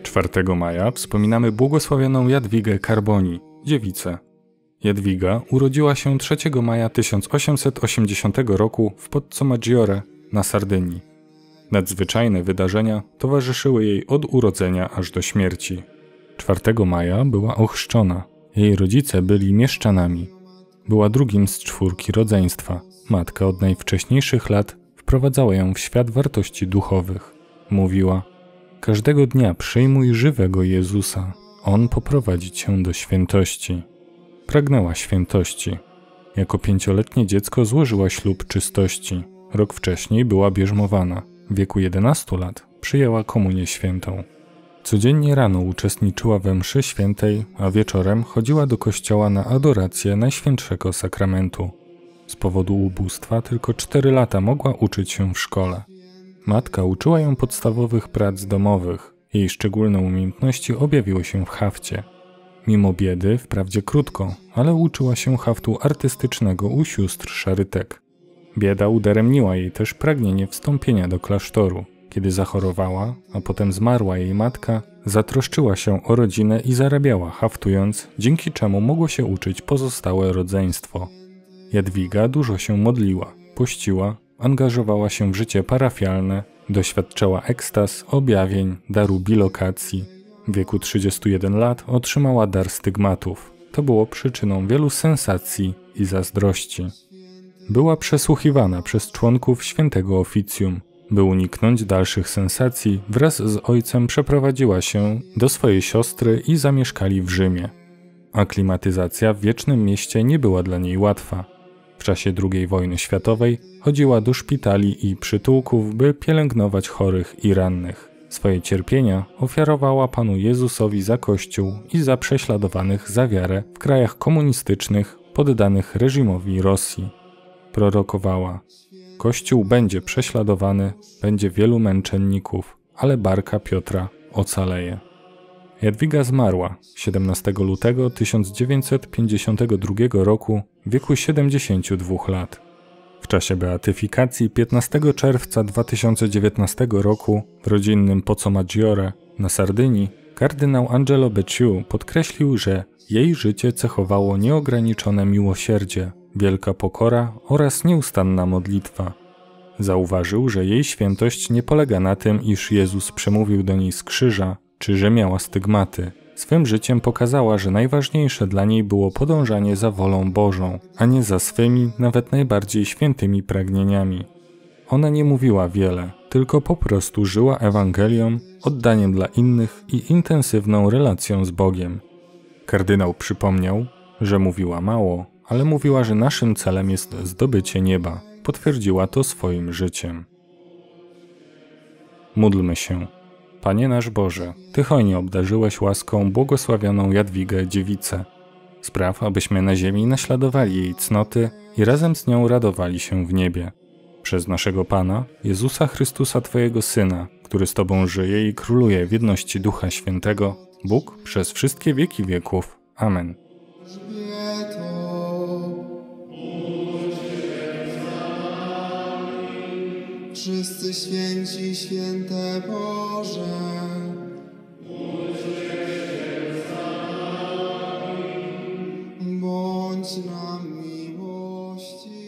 4 maja wspominamy błogosławioną Jadwigę Carboni, dziewicę. Jadwiga urodziła się 3 maja 1880 roku w Pozzomaggiore na Sardynii. Nadzwyczajne wydarzenia towarzyszyły jej od urodzenia aż do śmierci. 4 maja była ochrzczona. Jej rodzice byli mieszczanami. Była drugim z 4 rodzeństwa. Matka od najwcześniejszych lat wprowadzała ją w świat wartości duchowych. Mówiła: każdego dnia przyjmuj żywego Jezusa. On poprowadzi cię do świętości. Pragnęła świętości. Jako 5-letnie dziecko złożyła ślub czystości. Rok wcześniej była bierzmowana. W wieku 11 lat przyjęła komunię świętą. Codziennie rano uczestniczyła we mszy świętej, a wieczorem chodziła do kościoła na adorację Najświętszego Sakramentu. Z powodu ubóstwa tylko 4 lata mogła uczyć się w szkole. Matka uczyła ją podstawowych prac domowych. Jej szczególne umiejętności objawiły się w hafcie. Mimo biedy, wprawdzie krótko, ale uczyła się haftu artystycznego u sióstr Szarytek. Bieda udaremniła jej też pragnienie wstąpienia do klasztoru. Kiedy zachorowała, a potem zmarła jej matka, zatroszczyła się o rodzinę i zarabiała haftując, dzięki czemu mogło się uczyć pozostałe rodzeństwo. Jadwiga dużo się modliła, pościła, angażowała się w życie parafialne, doświadczała ekstaz, objawień, daru bilokacji. W wieku 31 lat otrzymała dar stygmatów. To było przyczyną wielu sensacji i zazdrości. Była przesłuchiwana przez członków świętego oficjum. By uniknąć dalszych sensacji, wraz z ojcem przeprowadziła się do swojej siostry i zamieszkali w Rzymie. Aklimatyzacja w wiecznym mieście nie była dla niej łatwa. W czasie II wojny światowej chodziła do szpitali i przytułków, by pielęgnować chorych i rannych. Swoje cierpienia ofiarowała Panu Jezusowi za Kościół i za prześladowanych za wiarę w krajach komunistycznych poddanych reżimowi Rosji. Prorokowała: Kościół będzie prześladowany, będzie wielu męczenników, ale barka Piotra ocaleje. Jadwiga zmarła 17 lutego 1952 roku w wieku 72 lat. W czasie beatyfikacji 15 czerwca 2019 roku w rodzinnym Pozzomaggiore na Sardynii kardynał Angelo Becciu podkreślił, że jej życie cechowało nieograniczone miłosierdzie, wielka pokora oraz nieustanna modlitwa. Zauważył, że jej świętość nie polega na tym, iż Jezus przemówił do niej z krzyża, czy że miała stygmaty. Swym życiem pokazała, że najważniejsze dla niej było podążanie za wolą Bożą, a nie za swymi, nawet najbardziej świętymi pragnieniami. Ona nie mówiła wiele, tylko po prostu żyła Ewangelią, oddaniem dla innych i intensywną relacją z Bogiem. Kardynał przypomniał, że mówiła mało, ale mówiła, że naszym celem jest zdobycie nieba. Potwierdziła to swoim życiem. Módlmy się. Panie nasz Boże, Ty hojnie obdarzyłeś łaską błogosławioną Jadwigę Dziewicę. Spraw, abyśmy na ziemi naśladowali jej cnoty i razem z nią radowali się w niebie. Przez naszego Pana, Jezusa Chrystusa Twojego Syna, który z Tobą żyje i króluje w jedności Ducha Świętego, Bóg przez wszystkie wieki wieków. Amen. Wszyscy święci, święte Boże, bądź nam miłości.